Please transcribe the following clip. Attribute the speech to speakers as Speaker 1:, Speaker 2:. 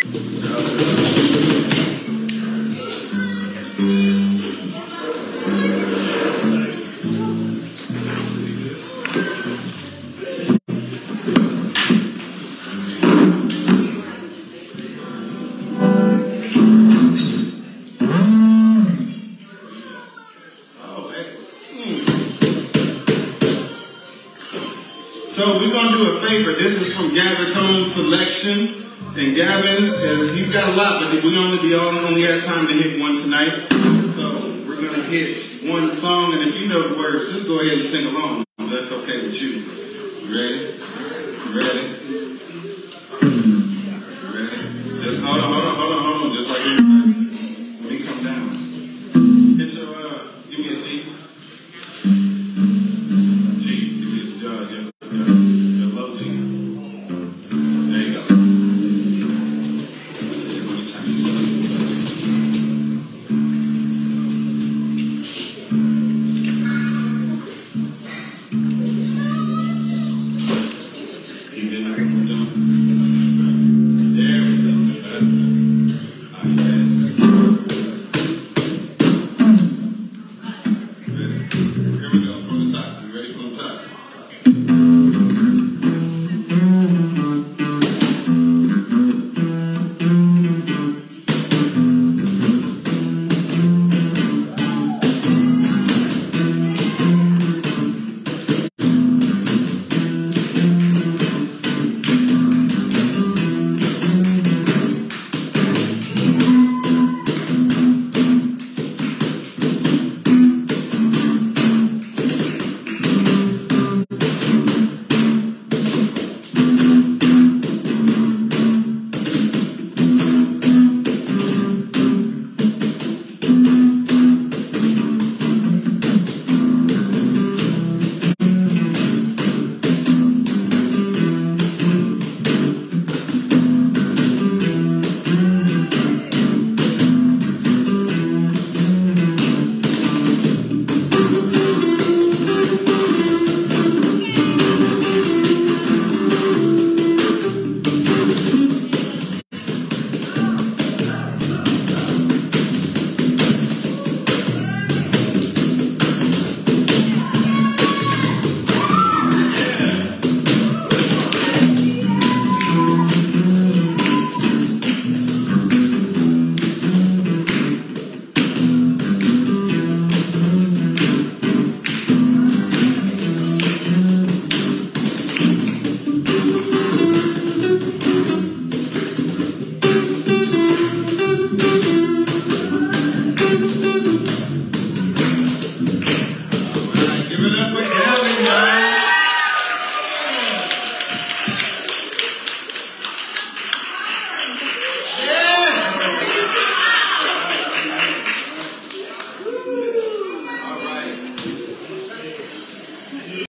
Speaker 1: So we're going to do a favor. This is from Gavin's own selection. And Gavin, he's got a lot, but we only had time to hit one tonight. So we're going to hit one song. And if you know the words, just go ahead and sing along. That's okay with you. You ready? You ready?